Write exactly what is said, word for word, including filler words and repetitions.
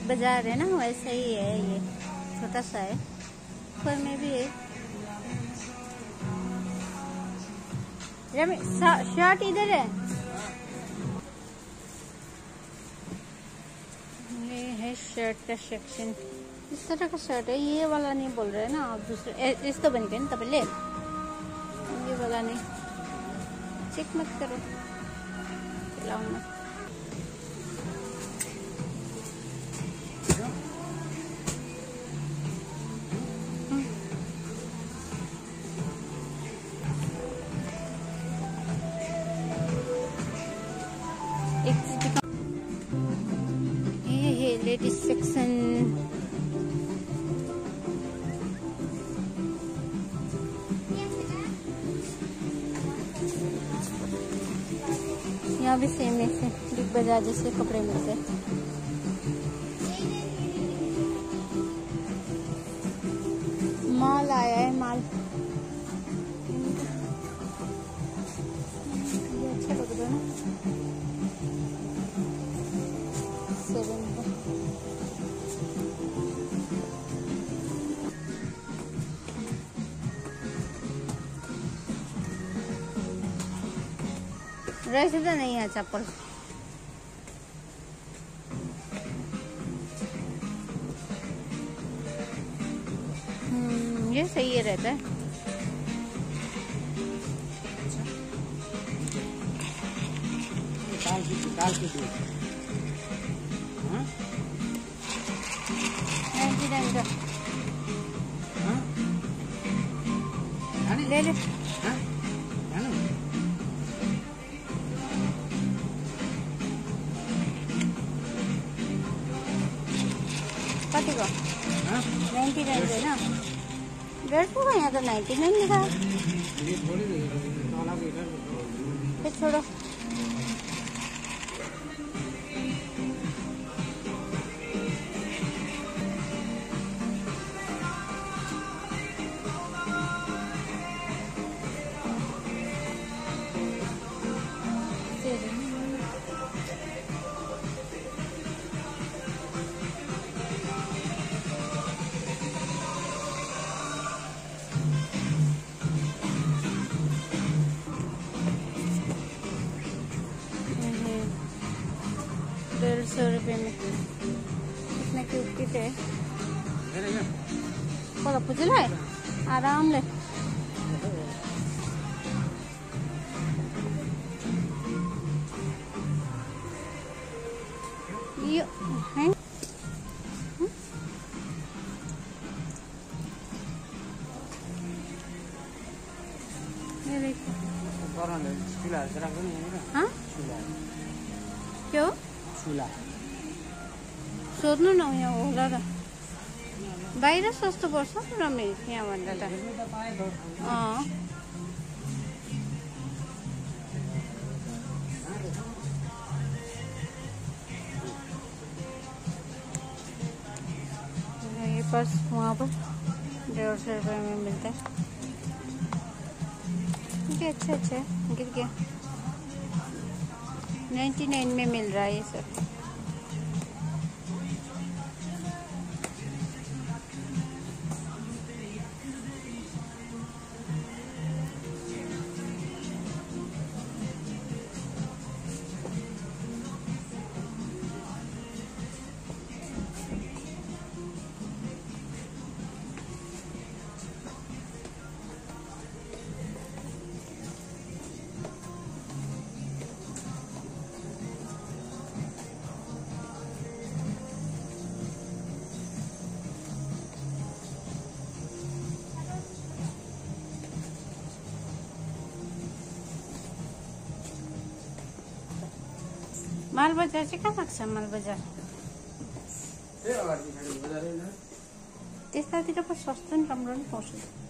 बाजार है ना, वैसा ही है ये, छोटा सा है, ऊपर में भी है। शर्ट इधर है, ये है शर्ट का सेक्शन। इस तरह का शर्ट है, ये वाला नहीं बोल रहे ना आप, दूसरे इस तो बन गए ना पहले, ये वाला नहीं, चेक मत करो, चलाओ मत। ये है लेडीज सेक्शन, यहाँ भी सेम ऐसे बिग बाजार जैसे कपड़े मिलते हैं। माल आया है, माल ये अच्छा लग रहा है ना, सेवन का। वैसे तो नहीं है चप्पल, हम्म ये सही है, रहता है। निकाल के निकाल के दो, हाँ नाइन्टी नाइन का, हाँ ले ले, हाँ कति को नाइन्टी नाइन है ना, डेढ़ सौ का, यहाँ तो नाइन्टी नाइन लिखा है। फिर छोड़ो, डेढ़ सौ रुपये में इतने क्यूट किट है, बोला पुजला है, आराम ले। ये है ये देखो, हाँ क्यों सोध्नु न, यहाँ होला र, बाहिर सस्तो पर्छ र मेरो यहाँ भन्दा त। अँ ये पर्स वहाँ पर डेढ़ सौ रुपये में मिलता है। ये अच्छा अच्छा है, गिर गया, नाइन्टी नाइन में मिल रहा है ये सब। माल बजार चाहिँ कहाँ लाग्छ? माल बजार त्यतातिर पो सस्तो नि राम्रो नि पाउँछ।